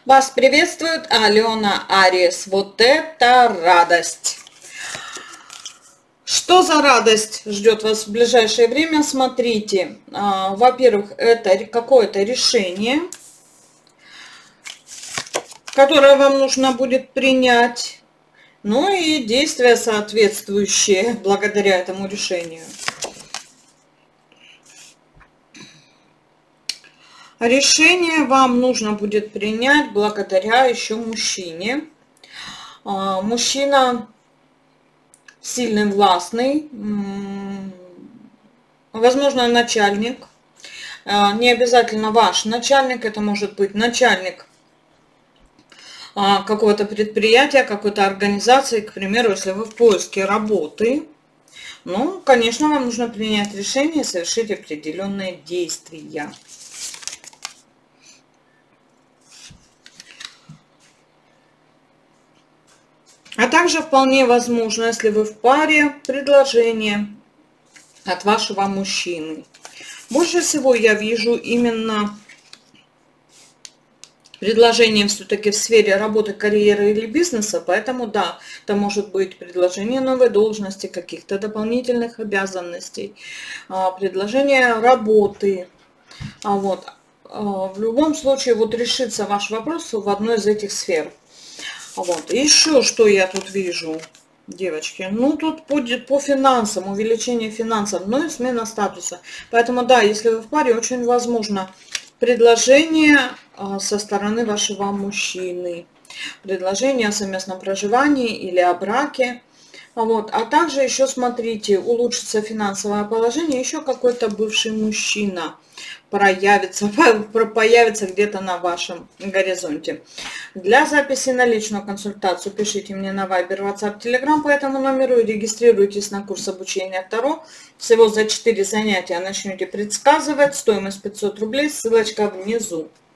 Вас приветствует Алена Ариес. Вот это радость! Что за радость ждет вас в ближайшее время? Смотрите, во-первых, это какое-то решение, которое вам нужно будет принять, ну и действия соответствующие благодаря этому решению. Решение вам нужно будет принять благодаря еще мужчине. Мужчина сильный, властный, возможно, начальник. Не обязательно ваш начальник, это может быть начальник какого-то предприятия, какой-то организации, к примеру, если вы в поиске работы. Ну, конечно, вам нужно принять решение и совершить определенные действия. А также вполне возможно, если вы в паре, предложение от вашего мужчины. Больше всего я вижу именно предложение все-таки в сфере работы, карьеры или бизнеса, поэтому да, это может быть предложение новой должности, каких-то дополнительных обязанностей, предложение работы. В любом случае вот решится ваш вопрос в одной из этих сфер. Еще что я тут вижу, девочки, ну тут будет по финансам, увеличение финансов, ну и смена статуса. Поэтому да, если вы в паре, очень возможно предложение со стороны вашего мужчины, предложение о совместном проживании или о браке. А также еще смотрите, улучшится финансовое положение, еще какой-то бывший мужчина появится где-то на вашем горизонте. Для записи на личную консультацию пишите мне на Viber, WhatsApp, Telegram по этому номеру и регистрируйтесь на курс обучения Таро. Всего за 4 занятия начнете предсказывать. Стоимость 500 рублей, ссылочка внизу.